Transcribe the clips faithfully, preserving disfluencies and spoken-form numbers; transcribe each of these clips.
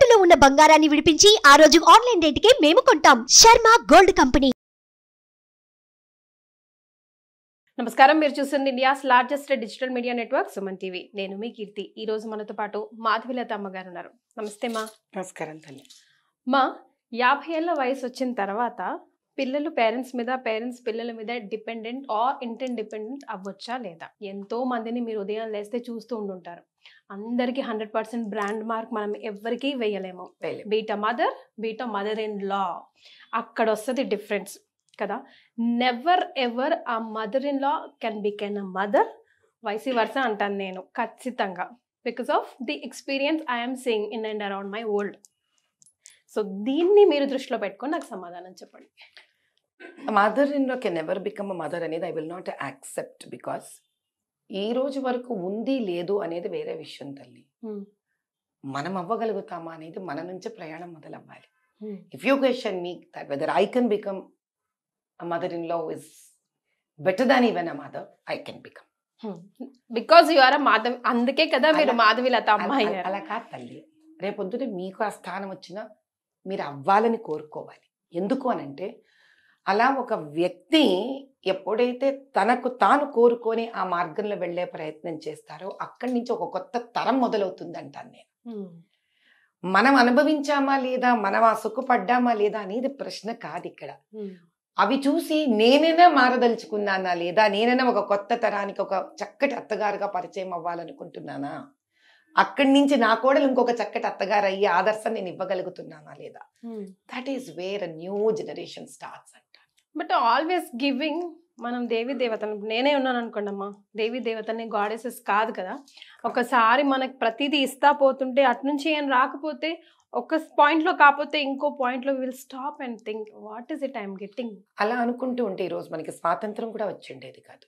తాకట్టులో ఉన్న బంగారాన్ని విడిపించి ఆ రోజు ఆన్లైన్ రేటుకే మేము కొంటాం. Sharma gold company. నమస్కారం, మీరు చూస్తుంది India's largest digital media network Suman TV. నేను మీ కీర్తి. ఈ రోజు మనతో పాటు మాధవిలత అమ్మగారు ఉన్నారు. నమస్తే మా. నమస్కారం తల్లి. మా యాభై ఏళ్ళ వయసు వచ్చిన తర్వాత పిల్లలు పేరెంట్స్ మీద, పేరెంట్స్ పిల్లల మీద డిపెండెంట్ ఆర్ ఇంటర్ డిపెండెంట్ అవ్వచ్చా లేదా? ఎంతో మందిని మీరు ఉదయం లేస్తే చూస్తూ ఉండుంటారు. అందరికీ హండ్రెడ్ పర్సెంట్ బ్రాండ్ మార్క్ మనం ఎవరికి వేయలేము. Be the mother, be the mother in law, అక్కడ వస్తుంది డిఫరెన్స్ కదా. నెవర్ ఎవర్ ఆ mother in law can become a mother, vice versa అంటాను నేను ఖచ్చితంగా. Because of the experience I'm seeing in and around my world. So దీన్ని మీరు దృష్టిలో పెట్టుకొని నాకు సమాధానం చెప్పండి. Mother in law can never become a mother అనేది I will not accept. Because ఈ రోజు వరకు ఉంది లేదు అనేది వేరే విషయం తల్లి. మనం అవ్వగలుగుతామా అనేది మన నుంచి ప్రయాణం మొదలవ్వాలి. If you question me that whether I can become a mother in law is better than even a mother, I can become. Because you are a Madhavi, అందుకే కదా మీరు మాధవిలత అమ్మాయి. అలా కాదు తల్లి, రేపొద్దునే మీకు ఆ స్థానం వచ్చినా మీరు అవ్వాలని కోరుకోవాలి. ఎందుకు అనంటే అలా ఒక వ్యక్తి ఎప్పుడైతే తనకు తాను కోరుకొని ఆ మార్గంలో వెళ్ళే ప్రయత్నం చేస్తారో అక్కడి నుంచి ఒక కొత్త తరం మొదలవుతుంది అంటాను నేను. మనం అనుభవించామా లేదా, మనం ఆ సుఖపడ్డామా లేదా అనేది ప్రశ్న కాదు ఇక్కడ. అవి చూసి నేనైనా మారదలుచుకున్నానా లేదా, నేనైనా ఒక కొత్త తరానికి ఒక చక్కటి అత్తగారుగా పరిచయం అవ్వాలనుకుంటున్నానా, అక్కడి నుంచి నా కోడలు ఇంకొక చక్కటి అత్తగారు అయ్యే ఆదర్శం నేను ఇవ్వగలుగుతున్నానా లేదా. That is where a new generation starts అంట. బట్ ఆల్వేస్ గివింగ్, మనం దేవి దేవతను, నేనే ఉన్నాను అనుకోండి అమ్మా, దేవి దేవతని గాడెసెస్ కాదు కదా. ఒకసారి మనకు ప్రతిదీ ఇస్తా పోతుంటే అటు నుంచి ఏం రాకపోతే ఒక పాయింట్ లో కాకపోతే ఇంకో పాయింట్ లో will stop and think what is it I'm getting. అలా అనుకుంటూ ఉంటే ఈ రోజు మనకి స్వాతంత్రం కూడా వచ్చిండేది కాదు.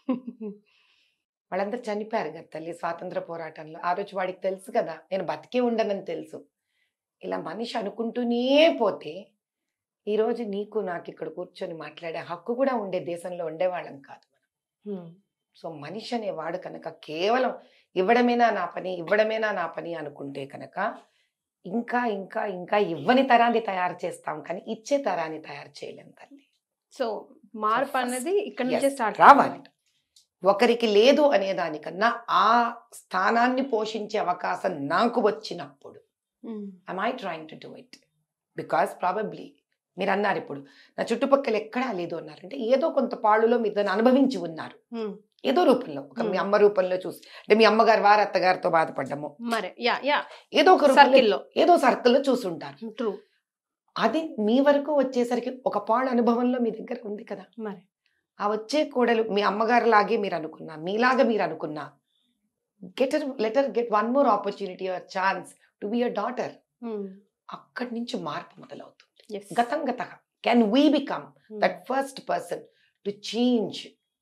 వాళ్ళందరూ చనిపోయారు కదా తల్లి స్వాతంత్ర పోరాటంలో. ఆ రోజు వాడికి తెలుసు కదా నేను బతికే ఉండనని తెలుసు. ఇలా మనిషి అనుకుంటూనే పోతే ఈరోజు నీకు నాకు ఇక్కడ కూర్చొని మాట్లాడే హక్కు కూడా ఉండే దేశంలో ఉండేవాళ్ళం కాదు మనం. సో మనిషి అనేవాడు కనుక కేవలం ఇవ్వడమేనా నా పని, ఇవ్వడమేనా నా పని అనుకుంటే కనుక ఇంకా ఇంకా ఇంకా ఇవ్వని తరాన్ని తయారు చేస్తాం కానీ ఇచ్చే తరాన్ని తయారు చేయలేం తల్లి. సో మార్పు అనేది ఇక్కడ నుంచే స్టార్ట్ రావాలి. ఒకరికి లేదు అనే దానికన్నా ఆ స్థానాన్ని పోషించే అవకాశం నాకు వచ్చినప్పుడు am I trying to do it? Because probably మీరు అన్నారు ఇప్పుడు నా చుట్టుపక్కల ఎక్కడా లేదు అన్నారంటే ఏదో కొంత పాళ్ళులో మీరు దాన్ని అనుభవించి ఉన్నారు ఏదో రూపంలో. ఒక మీ అమ్మ రూపంలో చూసి, అంటే మీ అమ్మగారు వారు అత్తగారితో బాధపడ్డము, ఏదో ఒక రూపంలో ఏదో సర్కిల్లో చూసుంటారు. అది మీ వరకు వచ్చేసరికి ఒక పాళ్ళు అనుభవంలో మీ దగ్గర ఉంది కదా. మరి ఆ వచ్చే కోడలు మీ అమ్మగారు లాగే మీరు అనుకున్నా, మీలాగా మీరు అనుకున్నా, get letter get one more opportunity or chance to be a daughter. అక్కడి నుంచి మార్పు మొదలవుతుంది. గతం గత can we become that first person to change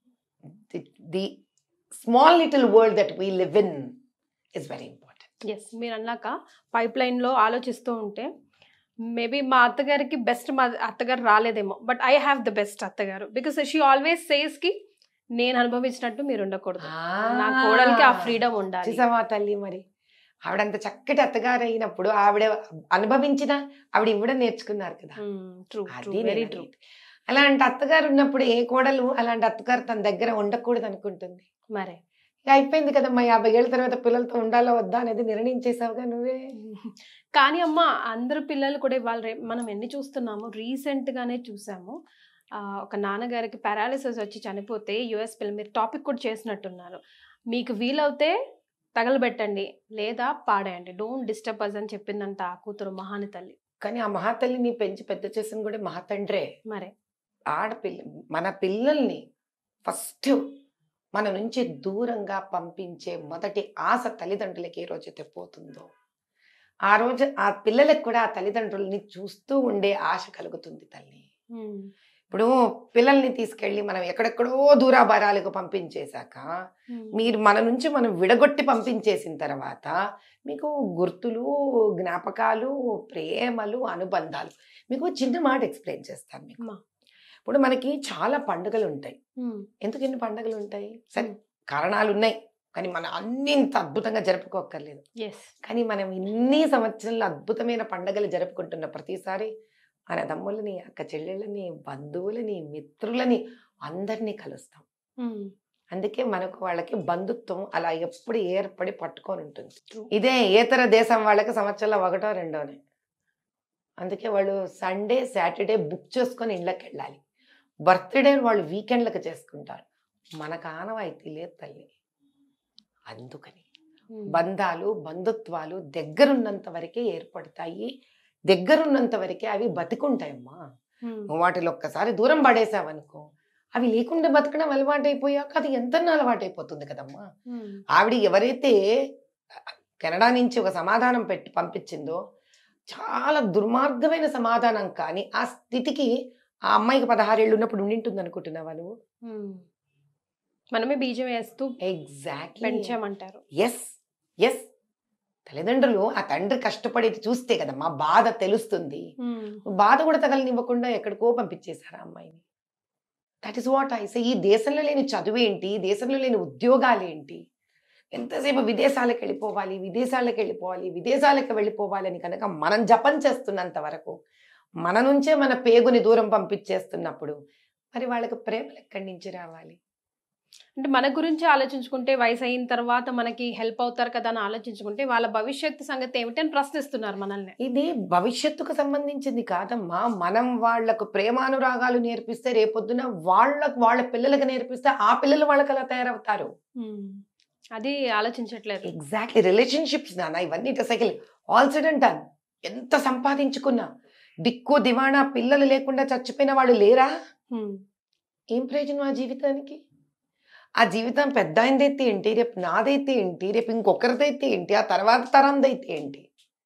the small little world that we live in is very important. Yes, మీరు అన్నాక pipe line లో ఆలోచిస్తూ ఉంటే మేబీ మా అత్తగారికి బెస్ట్ మా అత్తగారు రాలేదేమో, but I have the best అత్తగారు. బికాస్ షీ ఆల్వేస్ సేస్ కి నేను అనుభవించినట్టు మీరు ఉండకూడదు, నా కోడలికి ఆ ఫ్రీడమ్ ఉండాలి. చూసావా తల్లి, మరి ఆవిడంత చక్కటి అత్తగారు అయినప్పుడు ఆవిడ అనుభవించిన ఆవిడ ఇవ్వడం నేర్చుకున్నారు కదా. Very true. అలాంటి అత్తగారు ఉన్నప్పుడు ఏ కోడలు అలాంటి అత్తగారు తన దగ్గర ఉండకూడదు అనుకుంటుంది. మరి అయిపోయింది కదమ్మా, యాభై ఏళ్ళ తర్వాత పిల్లలతో ఉండాలో వద్దా అనేది నిర్ణయించేసావుగా నువ్వే. కానీ అమ్మ అందరు పిల్లలు కూడా ఇవాళ రేపు మనం ఎన్ని చూస్తున్నాము, రీసెంట్ గానే చూసాము. ఒక నాన్నగారికి పారాలిసిస్ వచ్చి చనిపోతే యుఎస్ పిల్లలు, మీరు టాపిక్ కూడా చేసినట్టున్నారు. మీకు వీలవుతే తగలబెట్టండి లేదా పాడేయండి, డోంట్ డిస్టర్బ్ అస్ అని చెప్పిందంట ఆ కూతురు మహాని తల్లి. కానీ ఆ మహాతల్లిని పెంచి పెద్ద చేసిన కూడా మహాతండ్రే. మరే ఆడపిల్ల మన పిల్లల్ని ఫస్ట్ మన నుంచి దూరంగా పంపించే మొదటి ఆశ తల్లిదండ్రులకి ఏ రోజైతే పోతుందో ఆ రోజు ఆ పిల్లలకు కూడా ఆ తల్లిదండ్రులని చూస్తూ ఉండే ఆశ కలుగుతుంది తల్లి. ఇప్పుడు పిల్లల్ని తీసుకెళ్ళి మనం ఎక్కడెక్కడో దూరాభారాలకు పంపించేశాక మీరు మన నుంచి మనం విడగొట్టి పంపించేసిన తర్వాత మీకు గుర్తులు, జ్ఞాపకాలు, ప్రేమలు, అనుబంధాలు. మీకు చిన్న మాట ఎక్స్ప్లెయిన్ చేస్తాను మీకు. ఇప్పుడు మనకి చాలా పండుగలు ఉంటాయి. ఎందుకు ఎన్ని పండుగలు ఉంటాయి? సరే కారణాలు ఉన్నాయి, కానీ మనం అన్ని ఇంత అద్భుతంగా జరుపుకోక్కర్లేదు. ఎస్. కానీ మనం ఇన్ని సంవత్సరాలు అద్భుతమైన పండగలు జరుపుకుంటున్న ప్రతిసారి మన తమ్ముళ్ళని, అక్క చెల్లెళ్ళని, బంధువులని, మిత్రులని అందరినీ కలుస్తాం. అందుకే మనకు వాళ్ళకి బంధుత్వం అలా ఎప్పుడు ఏర్పడి పట్టుకొని ఉంటుంది. ఇదే ఏతర దేశం వాళ్ళకి సంవత్సరంలో ఒకటో రెండోనే. అందుకే వాళ్ళు సండే సాటర్డే బుక్ చేసుకొని ఇళ్ళకి వెళ్ళాలి. బర్త్డే వాళ్ళు వీకెండ్లకు చేసుకుంటారు. మనకు ఆనవాయితీ లేదు తల్లి. అందుకని బంధాలు బంధుత్వాలు దగ్గరున్నంత వరకే ఏర్పడతాయి, దగ్గరున్నంత వరకే అవి బతికుంటాయమ్మా. వాటిలో ఒక్కసారి దూరం పడేసావనుకో అవి లేకుండా బతకడం అలవాటైపోయాక అది ఎంత అలవాటైపోతుంది కదమ్మా. ఆవిడ ఎవరైతే కెనడా నుంచి ఒక సమాధానం పెట్టి పంపించిందో చాలా దుర్మార్గమైన సమాధానం, కానీ ఆ స్థితికి ఆ అమ్మాయికి పదహారేళ్ళు ఉన్నప్పుడు ఉండింటుంది అనుకుంటున్నావా నువ్వు? మనమే బీజం వేస్తూ ఎగ్జాక్ట్లీ పెంచామంటారు. ఎస్ ఎస్ తల్లిదండ్రులు ఆ తండ్రి కష్టపడేది చూస్తే కదమ్మా బాధ తెలుస్తుంది. బాధ కూడా తగలనివ్వకుండా ఎక్కడికో పంపించేశారు ఆ అమ్మాయిని. That is what I say. ఈ దేశంలో లేని చదువేంటి, ఈ దేశంలో లేని ఉద్యోగాలేంటి, ఎంతసేపు విదేశాలకు వెళ్ళిపోవాలి విదేశాలకు వెళ్ళిపోవాలి విదేశాలకు వెళ్ళిపోవాలని కనుక మనం జపం చేస్తున్నంత వరకు, మన నుంచే మన పేగుని దూరం పంపించేస్తున్నప్పుడు మరి వాళ్ళకి ప్రేమలు ఎక్కడి నుంచి రావాలి? అంటే మన గురించి ఆలోచించుకుంటే వయసు అయిన తర్వాత మనకి హెల్ప్ అవుతారు కదా అని ఆలోచించుకుంటే వాళ్ళ భవిష్యత్తు సంగతి ఏమిటి అని ప్రశ్నిస్తున్నారు మనల్ని. ఇది భవిష్యత్తుకు సంబంధించింది కాదమ్మా. మనం వాళ్లకు ప్రేమానురాగాలు నేర్పిస్తే రేపొద్దున వాళ్ళకు వాళ్ళ పిల్లలకు నేర్పిస్తే ఆ పిల్లలు వాళ్ళకి అలా తయారవుతారు. అది ఆలోచించట్లేదు. ఎగ్జాక్ట్లీ. రిలేషన్షిప్స్ నాన్న ఇవన్నీ cycle all said and done. ఎంత సంపాదించుకున్నా దిక్కు దివాణా పిల్లలు లేకుండా చచ్చిపోయిన వాళ్ళు లేరా? ఏం ప్రయోజనం ఆ జీవితానికి? ఆ జీవితం పెద్ద అయిందైతే ఏంటి, రేపు నాదైతే ఏంటి, రేపు ఇంకొకరిదైతే ఏంటి, ఆ తర్వాత తరందైతే ఏంటి?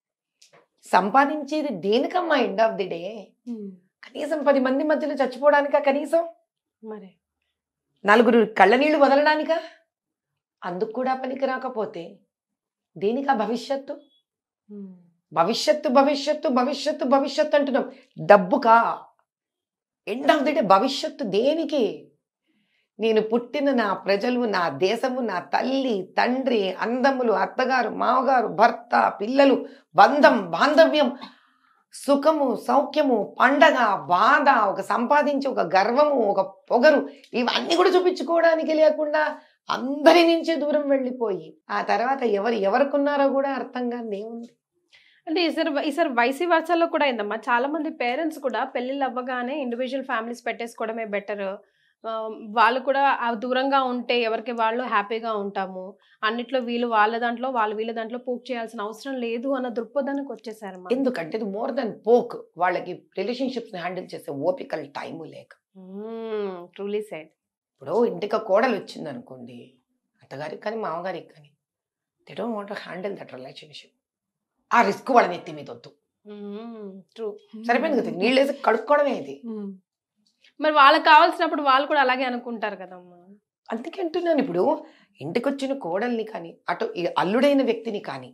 సంపాదించేది దేనికమ్మా ఎండ్ ఆఫ్ ది డే? కనీసం పది మంది మధ్యలో చచ్చిపోవడానికా? కనీసం మరి నలుగురు కళ్ళ నీళ్లు వదలడానికా? అందుకు కూడా పనికి రాకపోతే దేనికా భవిష్యత్తు? భవిష్యత్తు భవిష్యత్తు భవిష్యత్తు భవిష్యత్తు అంటున్నాం. డబ్బుకా? ఎండ్ ఆఫ్ ది డే భవిష్యత్తు దేనికి? నేను పుట్టిన నా ప్రజలు, నా దేశము, నా తల్లి తండ్రి, అందములు, అత్తగారు, మామగారు, భర్త, పిల్లలు, బంధం, బాంధవ్యం, సుఖము, సౌఖ్యము, పండగ, బాధ, ఒక సంపాదించి ఒక గర్వము, ఒక పొగరు, ఇవన్నీ కూడా చూపించుకోవడానికి లేకుండా అందరి నుంచి దూరం వెళ్ళిపోయి ఆ తర్వాత ఎవరు ఎవరికున్నారో కూడా అర్థం కాని ఏముంది. అంటే ఈసారి ఈసారి వైసీ వర్షాల్లో కూడా అయిందమ్మా. చాలా మంది పేరెంట్స్ కూడా పెళ్ళిళ్ళు అవ్వగానే ఇండివిజువల్ ఫ్యామిలీస్ పెట్టేసుకోవడమే బెటర్, వాళ్ళు కూడా దూరంగా ఉంటే ఎవరికి వాళ్ళు హ్యాపీగా ఉంటాము, అన్నిట్లో వీళ్ళు వాళ్ళ దాంట్లో వాళ్ళు వీళ్ళ దాంట్లో పోక్ చేయాల్సిన అవసరం లేదు అన్న దృక్పథానికి వచ్చేసారు. ఎందుకంటే ఇది మోర్ దెన్ పోక్. వాళ్ళకి రిలేషన్షిప్స్ హ్యాండిల్ చేసే ఓపికలు టైము లేక. Truly said. ఇప్పుడు ఇంటికి కోడలు వచ్చింది అనుకోండి, అత్తగారికి కానీ మామగారికి కానీ, they don't want to handle that relationship. ఆ రిస్క్ వాళ్ళని ఎత్తి మీద వద్దు. ట్రూ. సరిపోయింది కదా, నీళ్ళు వేసి కడుక్కోవడమే ఇది. మరి వాళ్ళకి కావాల్సినప్పుడు వాళ్ళు కూడా అలాగే అనుకుంటారు కదమ్మా. అందుకే అంటున్నాను, ఇప్పుడు ఇంటికి వచ్చిన కోడల్ని కానీ అటు అల్లుడైన వ్యక్తిని కానీ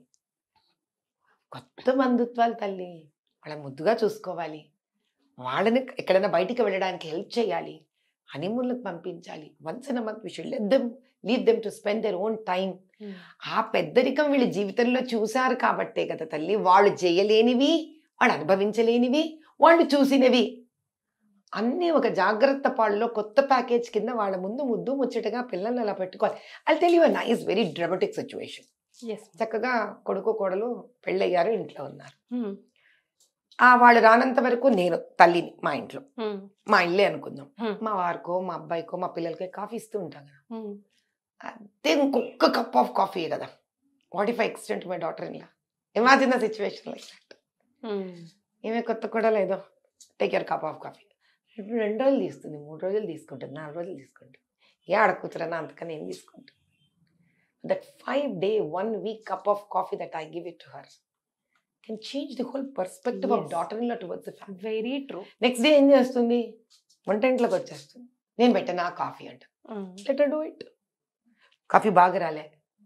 కొత్త బంధుత్వాలు తల్లి, వాళ్ళని ముద్దుగా చూసుకోవాలి, వాళ్ళని ఎక్కడైనా బయటికి వెళ్ళడానికి హెల్ప్ చేయాలి, హనీమూన్లకు పంపించాలి. Once in a month we should let them leave them to spend their own time. ఆ పెద్దరికం వీళ్ళ జీవితంలో చూశారు కాబట్టే కదా తల్లి వాళ్ళు చేయలేనివి, వాళ్ళు అనుభవించలేనివి, వాళ్ళు చూసినవి అన్నీ ఒక జాగ్రత్త పాళ్ళలో కొత్త ప్యాకేజ్ కింద వాళ్ళ ముందు ముద్దు ముచ్చటగా పిల్లల్ని అలా పెట్టుకోవాలి. I tell you a nice very dramatic situation. చక్కగా కొడుకు కోడలు పెళ్ళయ్యారు, ఇంట్లో ఉన్నారు. ఆ వాళ్ళు రానంత వరకు నేను తల్లిని మా ఇంట్లో, మా ఇల్లే అనుకుందాం. మా వారికో మా అబ్బాయికో మా పిల్లలకి కాఫీ ఇస్తూ ఉంటాం కదా, అదే ఇంకొక కప్ ఆఫ్ కాఫీ కదా. What if I extend my daughter in law? Imagine the situation like that. ఏమే కొత్త కూడా లేదో take your cup of coffee. ఇప్పుడు రెండు రోజులు తీస్తుంది, మూడు రోజులు తీసుకుంటుంది, నాలుగు రోజులు తీసుకుంటుంది. ఏ ఆడకూతురన్నా అంతకని ఏం తీసుకుంటుంది? That five day one week cup of coffee that I give it to her can change the whole perspective of daughter-in-law towards the family. Very true. Next day ఏం చేస్తుంది? వంటింట్లోకి వచ్చేస్తుంది, నేను పెట్టిన కాఫీ అంట. Let her do it. Coffee బాగా రాలే,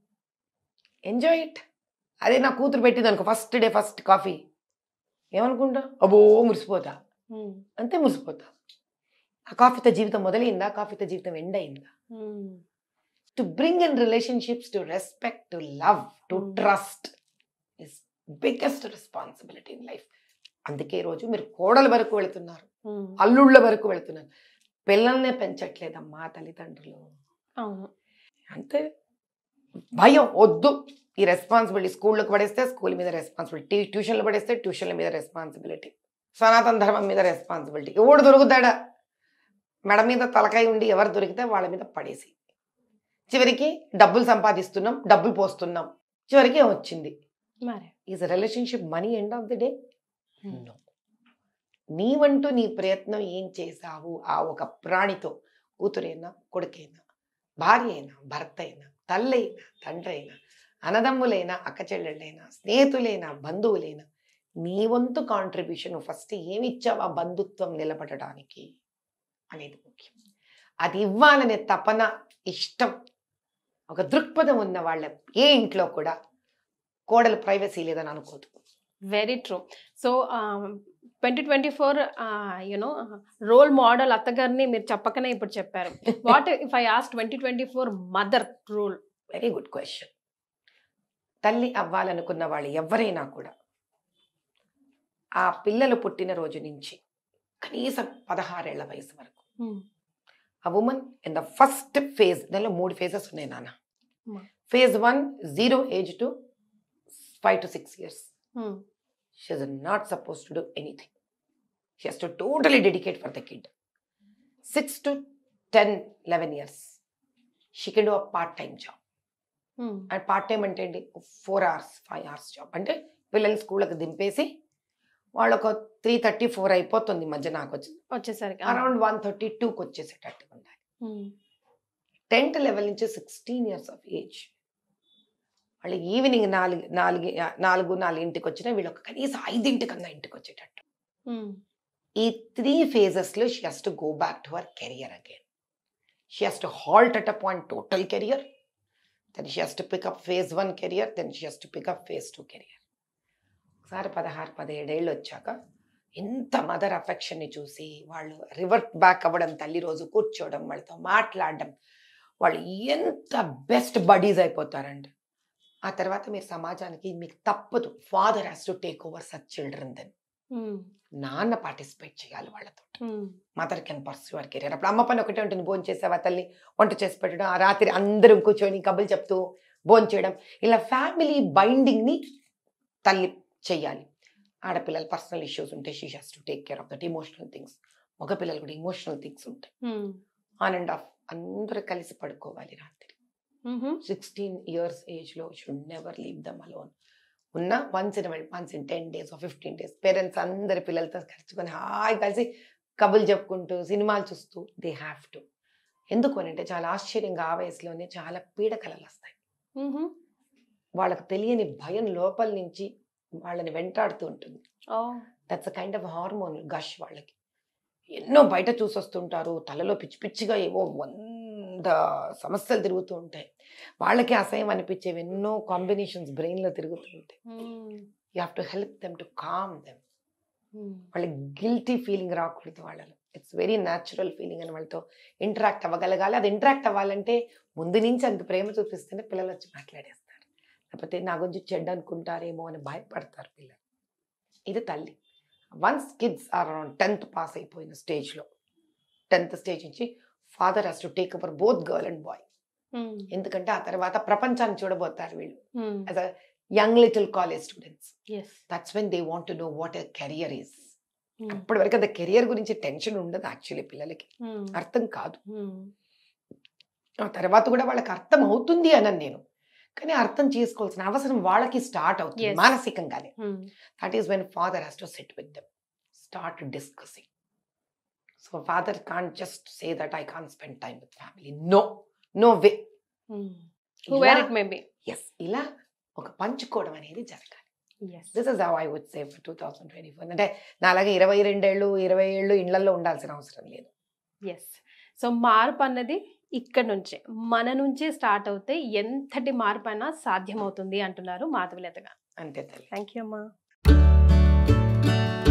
enjoy it. అదే నా కూతురు పెట్టింది అనుకో, ఫస్ట్ డే ఫస్ట్ కాఫీ, ఏమనుకుంటా? అబ్బో మురిసిపోతా, అంతే మురిసిపోతా. ఆ కాఫీతో జీవితం మొదలైందా? కాఫీతో జీవితం ఎండ్ అయిందా? To bring in relationships, to respect, to love, to Mm. Trust is biggest responsibility in life. అందుకే ఈ రోజు మీరు కోడల వరకు వెళుతున్నారు, ఉమ్. అల్లుళ్ళ వరకు వెళుతున్నారు. పిల్లల్నే పెంచట్లేదమ్మా తల్లిదండ్రులు. అవును. అంతే, భయం వద్దు. ఈ రెస్పాన్సిబిలిటీ స్కూళ్ళకి పడేస్తే స్కూల్ మీద రెస్పాన్సిబిలిటీ, ట్యూషన్లు పడేస్తే ట్యూషన్ల మీద రెస్పాన్సిబిలిటీ, సనాతన ధర్మం మీద రెస్పాన్సిబిలిటీ. ఎవడు దొరుకుతాడా? మెడ మీద తలకాయ ఉండి ఎవరు దొరికితే వాళ్ళ మీద పడేసి, చివరికి డబ్బులు సంపాదిస్తున్నాం, డబ్బులు పోస్తున్నాం, చివరికి ఏమొచ్చింది? మరి is relationship money end of the day? No. నీవంటూ నీ ప్రయత్నం ఏం చేశావు ఆ ఒక ప్రాణితో, కూతురైనా కొడుకైనా భార్య అయినా భర్త అయినా తల్లి అయినా తండ్రి అయినా అన్నదమ్ములైనా అక్క చెల్లెళ్ళైనా స్నేహితులైనా బంధువులైనా నీ వంతు కాంట్రిబ్యూషన్ ఫస్ట్ ఏమి ఇచ్చావు ఆ బంధుత్వం నిలబడడానికి అనేది ముఖ్యం. అది ఇవ్వాలనే తపన, ఇష్టం, ఒక దృక్పథం ఉన్న వాళ్ళ ఏ ఇంట్లో కూడా కోడలు ప్రైవసీ లేదని అనుకోదు. Very true. So twenty twenty four you know role model అత్తగారిని మీరు చెప్పకనే ఇప్పుడు చెప్పారు. What if I ask twenty twenty four mother role? Very good question. తల్లి అవ్వాలనుకున్న వాళ్ళు ఎవరైనా కూడా ఆ పిల్లలు పుట్టిన రోజు నుంచి కనీసం పదహారేళ్ల వయసు వరకు ఆ women in the first phase, దానిలో మూడు ఫేజెస్ ఉన్నాయి నాన్న. Phase one zero age to five to six years she is not suppose to do anything. She has to totally dedicate for the kid. Six to ten eleven years she can do a part time job. And part time అంటే ఏంటి? Four hours five hours job. అంటే పిల్లల్ని స్కూళ్ళకి దింపేసి వాళ్ళు ఒక three thirty four అయిపోతుంది మధ్య నాకు వచ్చి వచ్చేసరికి అరౌండ్ వన్ థర్టీ టూకి వచ్చేసేటట్టు ఉండాలి. టెన్త్ లెవెల్ నుంచి సిక్స్టీన్ ఇయర్స్ ఆఫ్ ఏజ్ వాళ్ళు ఈవినింగ్ నాలుగు నాలుగు నాలుగు నాలుగింటికి వచ్చినా వీళ్ళు ఒక కనీసం ఐదింటికన్నా ఇంటికి వచ్చేటట్టు. ఈ త్రీ ఫేజెస్లో she has to go back to our career again. She has to halt at a point total career, then she has to pick up phase one career, then she has to pick up phase two career. ఒకసారి పదహారు పదిహేడేళ్ళు వచ్చాక ఎంత mother అఫెక్షన్ని చూసి వాళ్ళు revert back అవ్వడం, తల్లి రోజు కూర్చోవడం, వాళ్ళతో మాట్లాడడం, వాళ్ళు ఎంత బెస్ట్ బడీస్ అయిపోతారండి. ఆ తర్వాత మీరు సమాజానికి మీకు తప్పదు, father has to take over such children. Then నాన్న పార్టిసిపేట్ చేయాలి వాళ్ళతో. Mother can pursue your career. అప్పుడు అమ్మ పని ఒకటే ఉంటుంది, భోజనం చేసావా తల్లి, వంట చేసి పెట్టడం, ఆ రాత్రి అందరం కూర్చొని కబుర్లు చెప్తూ భోజనం చేయడం, ఇలా ఫ్యామిలీ బైండింగ్ని తల్లి చెయ్యాలి. ఆడపిల్లలు పర్సనల్ ఇష్యూస్ ఉంటే she has to take care of that emotional things. మగపిల్లలు కూడా ఇమోషనల్ థింగ్స్ ఉంటాయి. ఆన్ అండ్ ఆఫ్ అందరూ కలిసి పడుకోవాలి రాత్రి. సిక్స్టీన్ ఇయర్స్ ఏజ్లో should never leave them alone. ఉన్న once in once in ten days fifteen days parents అందరి పిల్లలతో ఖర్చుకొని హాయి కలిసి కబుర్లు చెప్పుకుంటూ సినిమాలు చూస్తూ దే హ్యావ్ టు. ఎందుకు అని అంటే చాలా ఆశ్చర్యంగా ఆ వయసులోనే చాలా పీడకలలు వస్తాయి. వాళ్ళకు తెలియని భయం లోపల నుంచి వాళ్ళని వెంటాడుతూ ఉంటుంది. That's a kind of hormone gush. వాళ్ళకి ఎన్నో బయట చూసొస్తుంటారు, తలలో పిచ్చి పిచ్చిగా ఏవో వంద సమస్యలు తిరుగుతూ ఉంటాయి. వాళ్ళకి అసహ్యం అనిపించేవి ఎన్నో కాంబినేషన్స్ బ్రెయిన్లో తిరుగుతూ ఉంటాయి. You have to help them to calm them. వాళ్ళకి గిల్టీ ఫీలింగ్ రాకూడదు వాళ్ళలో. ఇట్స్ వెరీ న్యాచురల్ ఫీలింగ్ అని వాళ్ళతో ఇంటరాక్ట్ అవ్వగలగాలి. అది ఇంటరాక్ట్ అవ్వాలంటే ముందు నుంచి అంత ప్రేమ చూపిస్తేనే పిల్లలు వచ్చి మాట్లాడేస్తారు. లేకపోతే నా గురించి చెడ్డ అనుకుంటారేమో అని భయపడతారు పిల్లలు. ఇది తల్లి. Once kids are around tenth pass అయిపోయిన స్టేజ్లో, టెన్త్ స్టేజ్ నుంచి father has to take over both girl and boy. ఎందుకంటే ఆ తర్వాత ప్రపంచాన్ని చూడబోతారు వీళ్ళు as a young little college students. That's when they want to know what a career is. అప్పటి వరకు అది కెరియర్ గురించి టెన్షన్ ఉండదు యాక్చువల్లీ పిల్లలకి, అర్థం కాదు. ఆ తర్వాత కూడా వాళ్ళకి అర్థం అవుతుంది అనని నేను, కానీ అర్థం చేసుకోవాల్సిన అవసరం వాళ్ళకి స్టార్ట్ అవుతుంది మానసికంగానే. That is when father has to sit with them, start discussing. So father can't just say that I can't spend time with family. No no way. Yes, ఇలా ఒక పంచుకోవడం అనేది జరగాలి. This is how I would say for two thousand twenty four. అంటే నా అలాగే ఇరవై రెండేళ్ళు ఇరవై ఏళ్ళు ఇళ్లలో ఉండాల్సిన అవసరం లేదు. ఎస్. సో మార్పు అన్నది ఇక్కడ నుంచే మన నుంచే స్టార్ట్ అవుతే ఎంతటి మార్పు అయినా సాధ్యమవుతుంది అంటున్నారు మాధవీలత గారు. అంతే తల్లి. థ్యాంక్ యూ అమ్మా.